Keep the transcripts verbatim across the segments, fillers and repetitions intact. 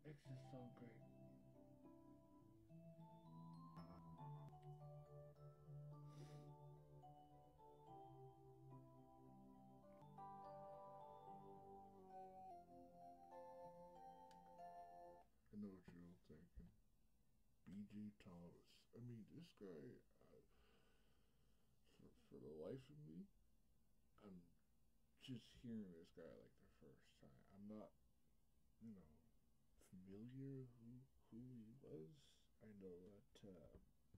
Makes this song great. I know what you're all thinking. B J Thomas. I mean, this guy, uh, for, for the life of me, I'm just hearing this guy like the first time. I'm not, you know, familiar who who he was. I know that uh,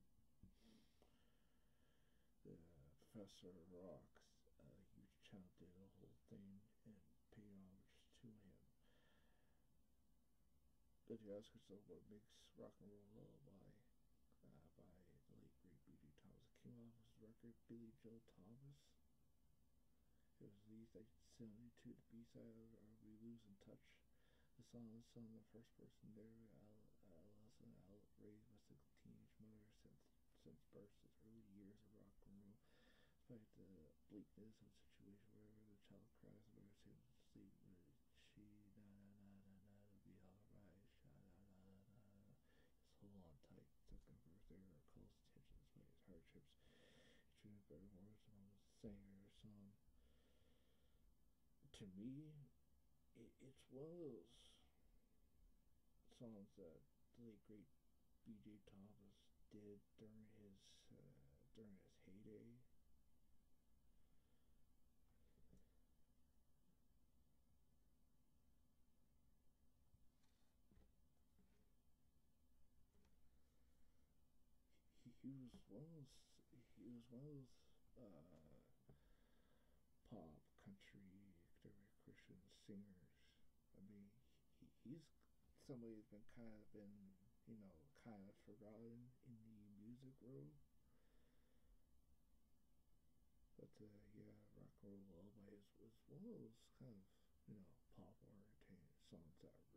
the Professor Rocks, uh, huge channel, did a whole thing and paid homage to him. But you ask yourself what makes Rock and Roll Lullaby uh, by the late great B J Thomas. It came off his record Billy Joe Thomas. It was released nineteen seventy-two. The B side of Are We Losing Touch? The song is sung in the first person there. Allison Al raised by single teenage mother since since birth, his early years of rock and roll. Despite the bleakness of the situation, wherever the child cries, the mother seems to sleep. She na na na na na, it'll be alright. Sha na na na na. Just hold on tight. Second verse there calls attention despite his hardships. He treated better words among the singer song. To me, it, it's one of those songs that the late great B J Thomas did during his uh, during his heyday. He, he was one of those. He was one of those uh, pop, country, Christian singers. I mean, he, he's somebody who's been kind of been you know kind of forgotten in the music world. But uh, yeah, Rock and Roll Lullaby is, was one of those kind of you know pop oriented songs that